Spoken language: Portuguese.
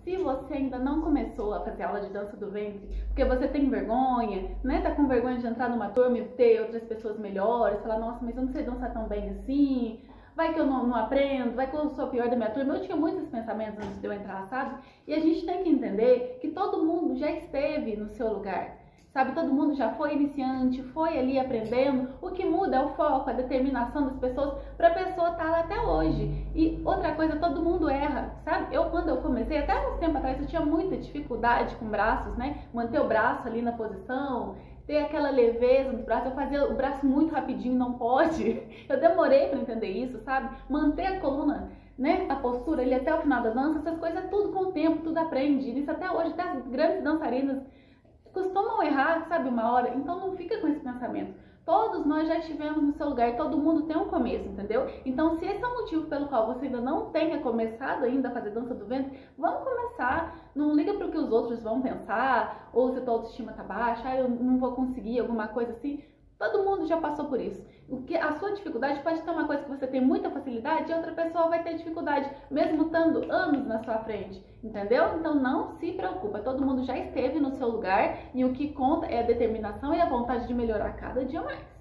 Se você ainda não começou a fazer aula de dança do ventre, porque você tem vergonha, né? Tá com vergonha de entrar numa turma e ter outras pessoas melhores, falar, nossa, mas eu não sei dançar tão bem assim, vai que eu não aprendo, vai que eu sou a pior da minha turma. Eu tinha muitos pensamentos antes de eu entrar, sabe? E a gente tem que entender que todo mundo já esteve no seu lugar. Sabe, todo mundo já foi iniciante, foi ali aprendendo. O que muda é o foco, a determinação das pessoas para a pessoa estar lá até hoje. E outra coisa, todo mundo erra, sabe? Quando eu comecei, até uns tempo atrás, eu tinha muita dificuldade com braços, né? Manter o braço ali na posição, ter aquela leveza nos braços. Eu fazia o braço muito rapidinho, não pode. Eu demorei para entender isso, sabe? Manter a coluna, né, a postura ali até o final da dança, essas coisas tudo com o tempo, tudo aprende. Isso até hoje, até as grandes dançarinas costumam errar, sabe, uma hora. Então não fica com esse pensamento. Todos nós já estivemos no seu lugar, todo mundo tem um começo, entendeu? Então, se esse é o motivo pelo qual você ainda não tenha começado ainda a fazer dança do ventre, vamos começar. Não liga para o que os outros vão pensar, ou se a tua autoestima tá baixa, eu não vou conseguir, alguma coisa assim. Todo mundo já passou por isso. A sua dificuldade pode ter uma coisa que você tem muita facilidade e outra pessoa vai ter dificuldade, mesmo estando anos na sua frente, entendeu? Então não se preocupa, todo mundo já esteve no seu lugar e o que conta é a determinação e a vontade de melhorar cada dia mais.